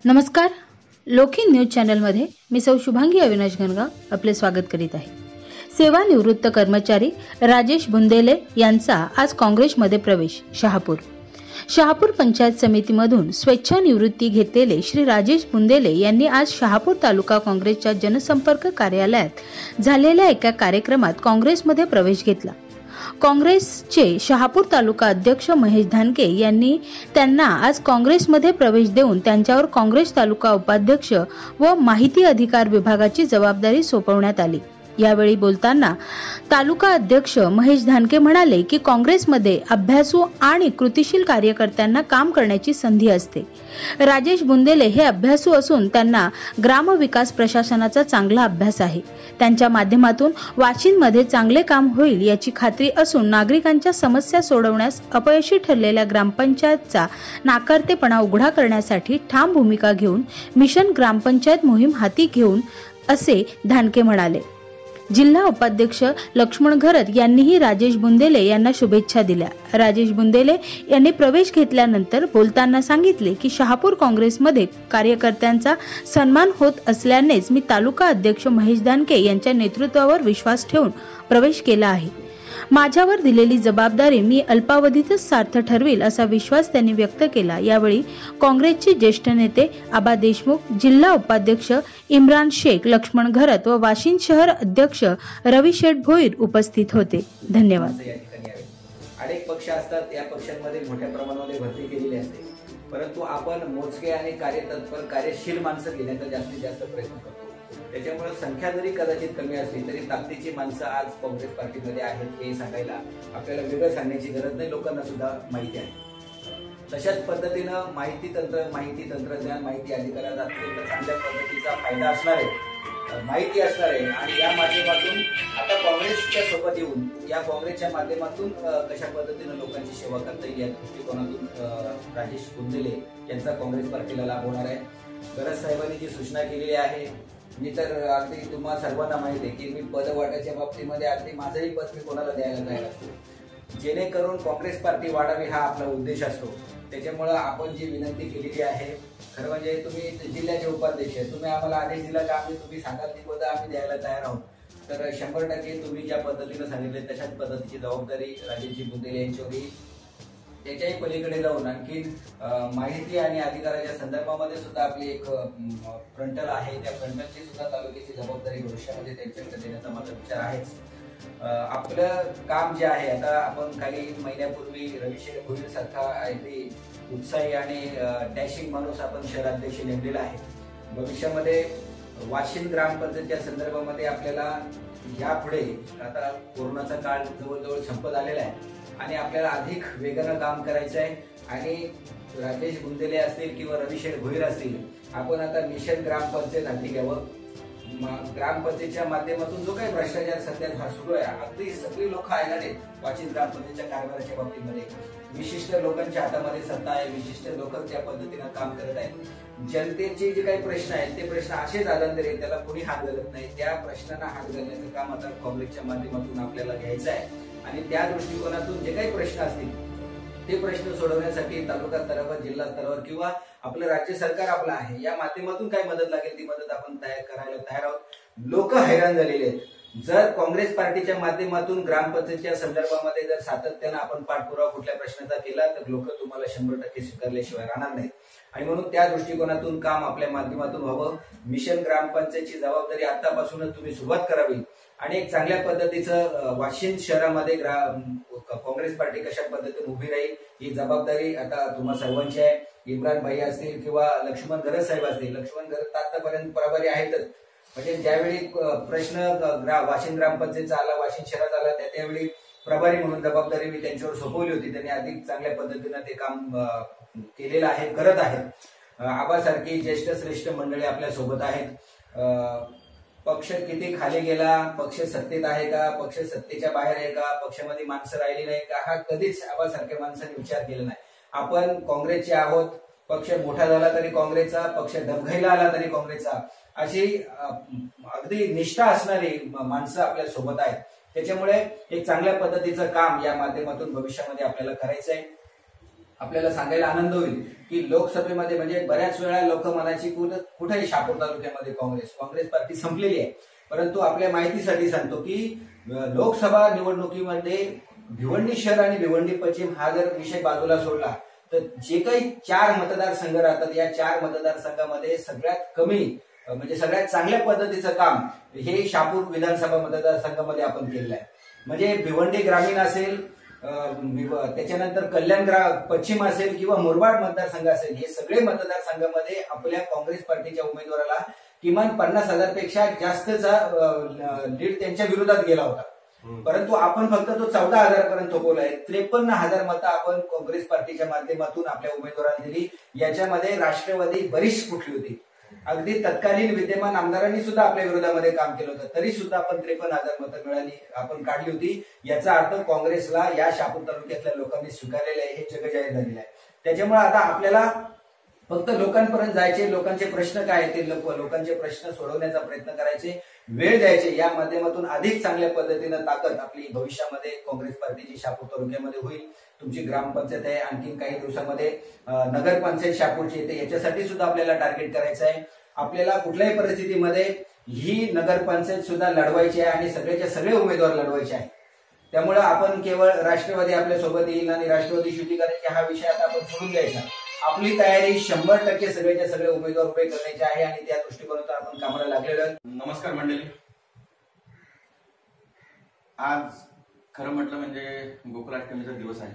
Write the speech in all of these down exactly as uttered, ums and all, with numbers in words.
नमस्कार, लोखी न्यूज चॅनलमध्ये मी सौ शुभांगी अविनाश गणगाव आपले स्वागत करीत आहे। सेवानिवृत्त कर्मचारी राजेश बुंदेले यांचा आज काँग्रेसमध्ये प्रवेश। शहापूर शहापूर पंचायत समितीमधून स्वेच्छानिवृत्ती घेतलेले श्री राजेश बुंदेले यांनी आज शहापूर तालुका काँग्रेसच्या जनसंपर्क कार्यालयात झालेल्या एका कार्यक्रमात काँग्रेसमध्ये प्रवेश घेतला। काँग्रेसचे शहापूर तालुका अध्यक्ष महेश धानके यांनी त्यांना आज काँग्रेसमध्ये प्रवेश देऊन त्यांच्यावर काँग्रेस तालुका उपाध्यक्ष व माहिती अधिकार विभागाची जबाबदारी सोपवण्यात आली। यावेळी बोलताना तालुका अध्यक्ष महेश धानके म्हणाले की काँग्रेसमध्ये अभ्यासू आणि कृतिशील कार्यकर्त्यांना काम करण्याची संधी असते। राजेश बुंदेले हे अभ्यासू असून त्यांना ग्राम विकास प्रशासनाचा चांगला अभ्यास आहे। त्यांच्या माध्यमातून वाशिंदमध्ये चांगले काम होईल याची खात्री असून नागरिकांच्या समस्या सोडवण्यास अपयशी ठरलेल्या ग्रामपंचायतचा नाकारतेपणा उघडा करण्यासाठी ठाम भूमिका घेऊन मिशन ग्रामपंचायत मोहीम हाती घेऊन असे धानके म्हणाले। जिल्हा उपाध्यक्ष लक्ष्मण घरत यांनीही राजेश बुंदेले यांना शुभेच्छा दिल्या। राजेश बुंदेले यांनी प्रवेश घेतल्यानंतर बोलताना सांगितले की शहापूर काँग्रेसमध्ये कार्यकर्त्यांचा सन्मान होत असल्यानेच मी तालुका अध्यक्ष महेश धानके यांच्या नेतृत्वावर विश्वास ठेवून प्रवेश केला आहे। माझ्यावर दिलेली जबाबदारी मी अल्पावधीतच सार्थ ठरविल असा विश्वास त्यांनी व्यक्त केला। यावेळी काँग्रेसचे ज्येष्ठ नेते आबा देशमुख, जिल्हा उपाध्यक्ष इम्रान शेख, लक्ष्मण घरत व वाशिंद शहर अध्यक्ष रवी शेठ भोईर उपस्थित होते। धन्यवाद। अनेक पक्ष असतात, या पक्षांमध्ये मोठ्या प्रमाणामध्ये भरती केलेली असते, परंतु आपण मोजके आणि कार्यतत्पर कार्यशील माणसं घेण्याचा जास्तीत जास्त प्रयत्न करतो। त्याच्यामुळे संख्या जरी कदाचित कमी असली तरी ताकदीची माणसं आज काँग्रेस पार्टीमध्ये आहेत हे सांगायला आपल्याला वेगळं सांगण्याची गरज नाही, लोकांना सुद्धा माहिती आहे। तशाच पद्धतीनं माहिती तंत्र माहिती तंत्रज्ञान माहिती अधिकारात अत्यंत चांगल्या पद्धतीचा फायदा असणार आहे, माहिती असणार आहे आणि या माध्यमातून आता काँग्रेसच्या सोबत येऊन या काँग्रेसच्या माध्यमातून कशा पद्धतीनं लोकांची सेवा करता येईल या दृष्टिकोनातून राजेश बुंदेले यांचा काँग्रेस पार्टीला लाभ होणार आहे। गरज साहेबांनी जी सूचना केलेली आहे, मी तर अगदी तुम्हाला सर्वांना माहिती आहे की मी पद वाटाच्या बाबतीमध्ये अगदी माझंही पद मी कोणाला द्यायला तयार असतो, जेणेकरून काँग्रेस पार्टी वाढावी हा आपला उद्देश असतो। त्याच्यामुळे आपण जी विनंती केलेली आहे, खरं म्हणजे तुम्ही जिल्ह्याचे उपाध्यक्ष तुम्ही आम्हाला आदेश दिला का आम्ही तुम्ही सांगाल ती पदं आम्ही द्यायला तयार आहोत, तर शंभर टक्के तुम्ही ज्या पद्धतीने सांगितले तशाच पद्धतीची जबाबदारी राजेशजी बुंदेले यांच्यावर येईल। त्याच्याही पलीकडे जाऊन आणखी माहिती आणि अधिकाराच्या संदर्भामध्ये सुद्धा आपली एक फ्रंटल आहे, त्या फ्रंटलची सुद्धा तालुक्याची जबाबदारी भविष्यामध्ये त्यांच्याकडे देण्याचा माझा विचार आहेच। आपलं काम जे आहे, आता आपण काही महिन्यापूर्वी रवी शेठ भोईर सारखा अगदी उत्साही आणि डॅशिंग माणूस आपण शहराध्यक्ष नेमलेला आहे। भविष्यामध्ये वाशिंद ग्रामपंचायतच्या संदर्भामध्ये आपल्याला यापुढे आता कोरोनाचा काळ जवळजवळ संपत आलेला आहे आणि आपल्याला अधिक वेगानं काम करायचं आहे आणि राजेश बुंदेले असतील किंवा रवी शेठ भोईर असतील, आपण आता मिशन ग्रामपंचायत हाती घ्यावं। ग्रामपंचायतच्या माध्यमातून जो काही भ्रष्टाचार सध्या सुरू आहे, अगदी सगळी लोक आलेले आहेत वाशिंद ग्रामपंचायतच्या कारभाराच्या बाबतीमध्ये, विशिष्ट लोकांच्या हातामध्ये सत्ता आहे, विशिष्ट लोक त्या पद्धतीनं काम करत आहेत। जनतेचे जे काही प्रश्न आहेत ते प्रश्न असेच आले त्याला कोणी हात घालत नाही, त्या प्रश्नांना हात घालण्याचं काम आता काँग्रेसच्या माध्यमातून आपल्याला घ्यायचं आहे आणि त्या दृष्टिकोनातून जे काही प्रश्न असतील ते प्रश्न सोडवण्यासाठी तालुका स्तरावर, जिल्हा स्तरावर किंवा आपलं राज्य सरकार आपलं आहे या माध्यमातून काय मदत लागेल ती मदत आपण तयार करायला तयार आहोत। लोक हैराण झालेले आहेत, जर काँग्रेस पार्टीच्या माध्यमातून ग्रामपंचायतच्या संदर्भामध्ये जर सातत्यानं आपण पाठपुरावा कुठल्या प्रश्नाचा केला तर लोक तुम्हाला शंभर टक्के स्वीकारल्याशिवाय राहणार नाहीत आणि म्हणून त्या दृष्टिकोनातून काम आपल्या माध्यमातून व्हावं। मिशन ग्रामपंचायतची जबाबदारी आतापासूनच तुम्ही सुरुवात करावी आणि एक चांगल्या पद्धतीचं वाशिंद शहरामध्ये काँग्रेस पार्टी कशा पद्धतीने उभी राहील ही जबाबदारी आता तुम्हा सर्वांची आहे। इम्रान भाई असतील किंवा लक्ष्मण घरत साहेब असतील, लक्ष्मण घरत आतापर्यंत प्रभारी आहेतच, म्हणजे ज्यावेळी प्रश्न वाशिंद ग्रामपंचायतचा आला, वाशिंद शहरात आला, त्या त्यावेळी प्रभारी म्हणून जबाबदारी मी त्यांच्यावर सोपवली होती, त्यांनी अधिक चांगल्या पद्धतीनं ते काम केलेलं आहे, करत आहेत। आबासारखी ज्येष्ठ श्रेष्ठ मंडळी आपल्या सोबत आहेत। पक्ष किती खाली गेला, पक्ष सत्तेत आहे का, पक्ष सत्तेच्या बाहेर आहे का, पक्षामध्ये माणसं राहिली नाही का, हा कधीच आबासारख्या माणसाने विचार केला नाही। आपण काँग्रेसचे आहोत, पक्ष मोठा झाला तरी काँग्रेसचा, पक्ष डबघाईला आला तरी काँग्रेसचा, अशी अगदी निष्ठा असणारी माणसं आपल्या सोबत आहेत। त्याच्यामुळे एक चांगल्या पद्धतीचं काम या माध्यमातून भविष्यामध्ये आपल्याला करायचं आहे। आपल्याला सांगायला आनंद होईल की लोकसभेमध्ये म्हणजे बऱ्याच वेळा लोक म्हणायची कुठेही शहापूर तालुक्यामध्ये काँग्रेस काँग्रेस पार्टी संपलेली आहे, परंतु आपल्या माहितीसाठी सांगतो की लोकसभा निवडणुकीमध्ये भिवंडी शहर आणि भिवंडी पश्चिम हा जर विषय बाजूला सोडला तर जे काही चार मतदारसंघ राहतात या चार मतदारसंघामध्ये सगळ्यात कमी म्हणजे सगळ्यात चांगल्या पद्धतीचं काम हे शहापूर विधानसभा मतदारसंघामध्ये आपण केलेलं आहे. म्हणजे भिवंडी ग्रामीण असेल, त्याच्यानंतर कल्याण पश्चिम असेल किंवा मुरबाड मतदारसंघ असेल, हे सगळे मतदारसंघामध्ये आपल्या काँग्रेस पार्टीच्या उमेदवाराला किमान पन्नास हजार पेक्षा जास्तचा लीड त्यांच्या विरोधात गेला होता. परंतु आपण फक्त तो चौदा हजार पर्यंत थोपवलाय. त्रेपन्न हजार मतं आपण काँग्रेस पार्टीच्या माध्यमातून आपल्या उमेदवाराला दिली. याच्यामध्ये राष्ट्रवादी बरीच फुटली होती. अगदी तत्कालीन विद्यमान आमदारांनी सुद्धा आपल्या विरोधामध्ये काम केलं होतं, तरी सुद्धा आपण त्रेपन्न हजार मतं मिळाली आपण काढली होती. याचा अर्थ काँग्रेसला या शहापूर तालुक्यातल्या लोकांनी स्वीकारलेलं आहे, हे जगजाहीर झालेलं आहे. त्याच्यामुळे आता आपल्याला फक्त लोकांपर्यंत जायचे, लोकांचे प्रश्न काय ते लोकांचे प्रश्न सोडवण्याचा प्रयत्न करायचे, वेळ द्यायचे. या माध्यमातून अधिक चांगल्या पद्धतीनं ताकद आपली भविष्यामध्ये काँग्रेस पार्टीची शहापूर तालुक्यामध्ये होईल. तुमची ग्रामपंचायत आहे, आणखी काही दिवसामध्ये नगरपंचायत शहापूरची येते, याच्यासाठी सुद्धा आपल्याला टार्गेट करायचं आहे. आपल्याला कुठल्याही परिस्थितीमध्ये ही नगरपंचायत सुद्धा लढवायची आहे आणि सगळ्याच्या सगळे उमेदवार लढवायचे आहे. त्यामुळे आपण केवळ राष्ट्रवादी आपल्या सोबत येईल आणि राष्ट्रवादी युती करायची हा विषय आता आपण सोडून द्यायचा. आपली तयारी शंभर टक्के सगळ्याच्या सगळे उमेदवार उभे करण्याचे आहे आणि त्या दृष्टिकोनातून आपण कामाला लागलेलो आहे. नमस्कार मंडळी. आज खरं म्हटलं म्हणजे गोकुळाष्टमीचा दिवस आहे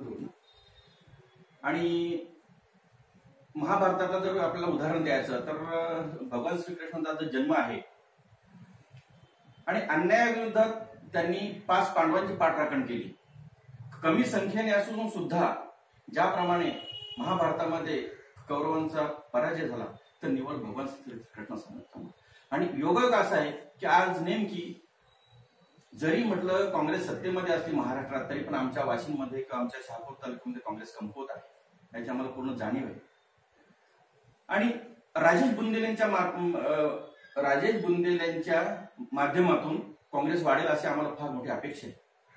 आणि महाभारताचा जर आपल्याला उदाहरण द्यायचं तर भगवान श्रीकृष्णाचा जो जन्म आहे आणि अन्यायाविरुद्ध त्यांनी पाच पांडवांची पाठराखण केली. कमी संख्येने असून सुद्धा ज्याप्रमाणे महाभारतामध्ये कौरवांचा पराजय झाला तर निवड भगवान श्रीकृष्ण सांगतात. आणि योगायोग असा आहे की आज नेमकी जरी म्हटलं काँग्रेस सत्तेमध्ये असली महाराष्ट्रात तरी पण आमच्या वाशिममध्ये किंवा आमच्या शहापूर तालुक्यामध्ये काँग्रेस कमकुवत आहे याची आम्हाला पूर्ण जाणीव आहे. आणि राजेश बुंदेलेंच्या राजेश बुंदेलेंच्या माध्यमातून काँग्रेस वाढेल अशी आम्हाला फार मोठी अपेक्षा आहे.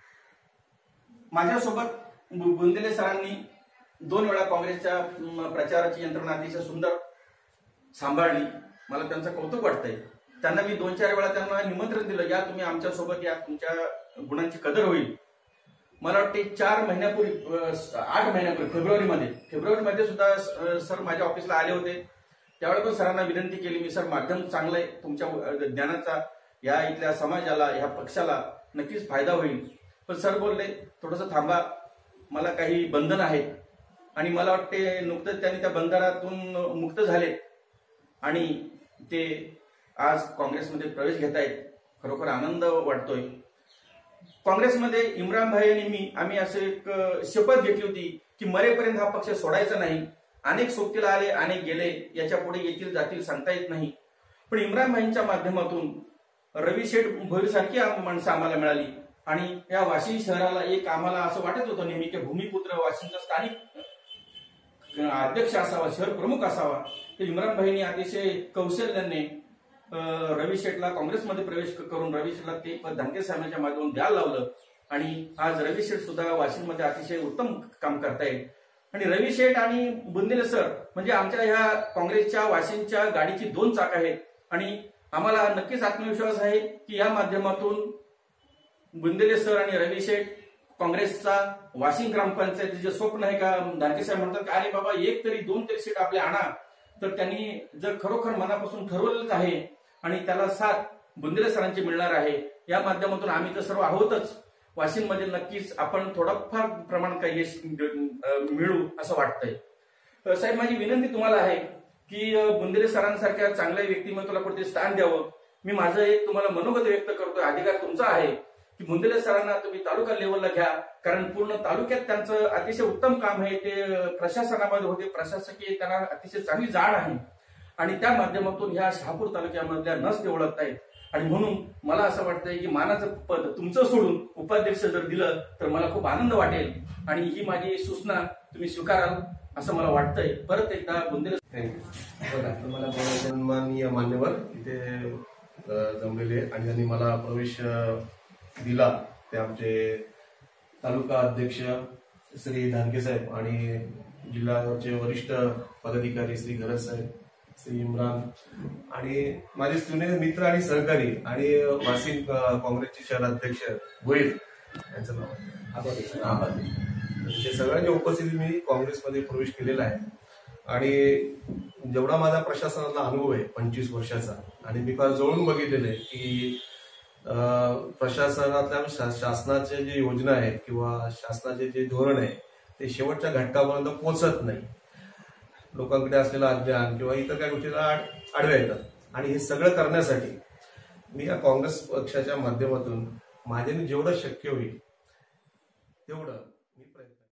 माझ्यासोबत बुंदेले सरांनी दोन वेळा काँग्रेसच्या प्रचाराची यंत्रणा अतिशय सुंदर सांभाळली. मला त्यांचं कौतुक वाटतंय. त्यांना मी दोन चार वेळा त्यांना निमंत्रण दिलं, या तुम्ही आमच्या सोबत या, तुमच्या गुणांची कदर होईल. मला वाटते चार महिन्यापूर्वी आठ महिन्यापूर्वी फेब्रुवारीमध्ये फेब्रुवारीमध्ये सुद्धा सर माझ्या ऑफिसला आले होते. त्यावेळेला पण सरांना विनंती केली मी, सर माध्यम चांगलं आहे, तुमच्या ज्ञानाचा या इथल्या समाजाला ह्या पक्षाला नक्कीच फायदा होईल. पण सर बोलले थोडंसं थांबा, मला काही बंधन आहेत आणि मला वाटते नुकतंच त्यांनी त्या बंधनातून मुक्त झाले आणि ते आज काँग्रेसमध्ये प्रवेश घेत आहेत. खरोखर आनंद वाटतोय. काँग्रेसमध्ये इम्रान भाई आणि मी आम्ही असे एक शपथ घेतली होती की मरेपर्यंत हा पक्ष सोडायचा नाही. अनेक सोबतीला आले, अनेक गेले, याच्या पुढे येतील जातील सांगता येत नाही. पण इम्रान भाईंच्या माध्यमातून रवी शेठ भोईरसारखी माणसं आम्हाला मिळाली आणि या वाशिम शहराला एक आम्हाला असं वाटत होतं नेहमी की भूमिपुत्र वाशिमचा स्थानिक अध्यक्ष असावा, शहर प्रमुख असावा. तर इम्रान भाईंनी अतिशय कौशल्याने रवी शेठला काँग्रेसमध्ये प्रवेश करून रवी शेठला ते पद धनके साहेबांच्या माध्यमातून द्यायला लावलं आणि आज रवी शेठ सुद्धा वाशिममध्ये अतिशय उत्तम काम करतायत. आणि रवी शेठ आणि बुंदेले सर म्हणजे आमच्या ह्या काँग्रेसच्या वाशिमच्या गाडीची दोन चाक आहेत आणि आम्हाला नक्कीच आत्मविश्वास आहे की या माध्यमातून बुंदेले सर आणि रवी शेठ काँग्रेसचा वाशिम ग्रामपंचायतीचे स्वप्न आहे का, धानके साहेब म्हणतात का अरे बाबा एक तरी दोन तरी सीट आपले आणा, तर त्यांनी जर खरोखर मनापासून ठरवलेलंच आहे आणि त्याला साथ बुंदेले सरांची मिळणार आहे. या माध्यमातून आम्ही तर सर्व आहोतच. वाशिम मध्ये नक्कीच आपण थोडंफार प्रमाण काही यश मिळू असं वाटतंय. साहेब माझी विनंती तुम्हाला आहे की बुंदेले सरांसारख्या चांगल्या व्यक्तिमत्वाला कुठे स्थान द्यावं. मी माझं एक तुम्हाला मनोगत व्यक्त करतोय, अधिकार तुमचा आहे की बुंदेले सरांना तुम्ही तालुका लेवलला घ्या, कारण पूर्ण तालुक्यात त्यांचं अतिशय उत्तम काम आहे. ते प्रशासनामध्ये होते, प्रशासकीय त्यांना अतिशय चांगली जाण आहे आणि त्या माध्यमातून ह्या शहापूर तालुक्यामधल्या नस ते ओळखतायत. आणि म्हणून मला असं वाटतंय की मानाचं पद तुमचं सोडून उपाध्यक्ष जर दिलं तर मला खूप आनंद वाटेल आणि ही माझी सूचना तुम्ही स्वीकाराल असं मला वाटतंय. परत एकदा बुंदेले मला सन्माननीय मान्यवर इथे जमलेले आणि त्यांनी मला प्रवेश दिला ते आमचे तालुका अध्यक्ष श्री धानके साहेब आणि जिल्ह्याचे वरिष्ठ पदाधिकारी श्री गरज साहेब, श्री इम्रान आणि माझे जुने मित्र आणि सहकारी आणि वाशिम काँग्रेसचे शहर अध्यक्ष गोयल यांचं नाव आहे. ते सगळ्यांच्या उपस्थितीत मी काँग्रेसमध्ये प्रवेश केलेला आहे आणि जेवढा माझा प्रशासनातला अनुभव आहे पंचवीस वर्षाचा आणि मी फार जवळून बघितलेलं आहे की प्रशासनातल्या शासनाचे जे योजना आहेत किंवा शासनाचे जे धोरण आहे ते शेवटच्या घटकापर्यंत पोहोचत नाही. लोकांकडे असलेलं अज्ञान किंवा इतर काही गोष्टीला आडव्या येतात आणि हे सगळं करण्यासाठी मी या काँग्रेस पक्षाच्या माध्यमातून माझ्याने जेवढं शक्य होईल तेवढं